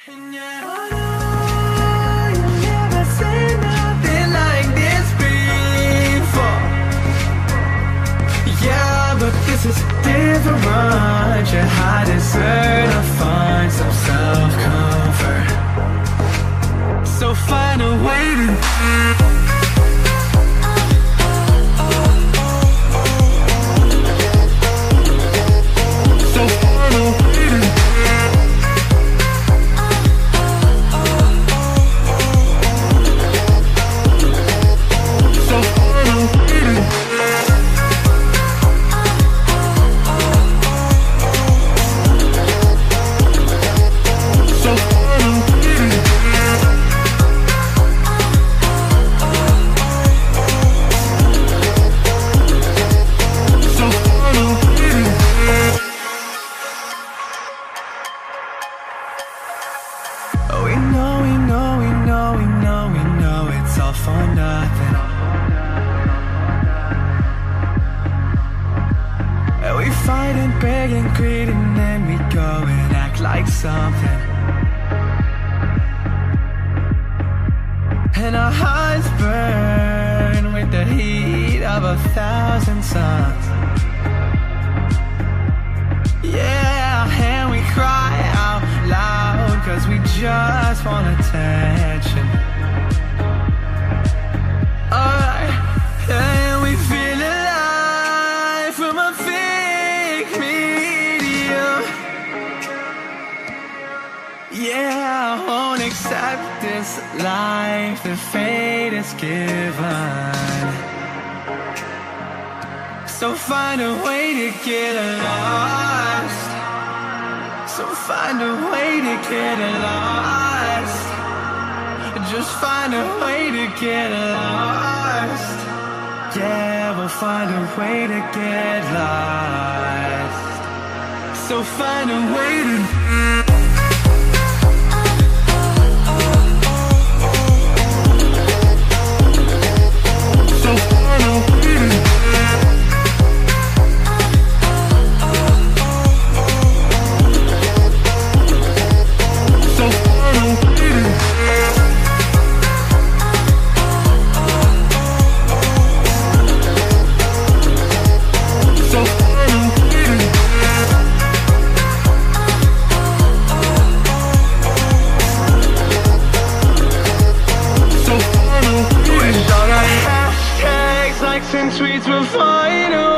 And yeah, I know you've never seen nothing like this before. Yeah, but this is different. You had desert to find some self-comfort. So find a way to it's all for nothing. We fight and beg and greed, and then we go and act like something. And our hearts burn with the heat of 1,000 suns. Yeah, and we cry out loud 'cause we just want attention. And we feel alive from a fake medium. Yeah, I won't accept this life that fate is given. So find a way to get lost. So find a way to get lost. Just find a way to get lost. Yeah, we'll find a way to get lost. So find a way to tweets will find a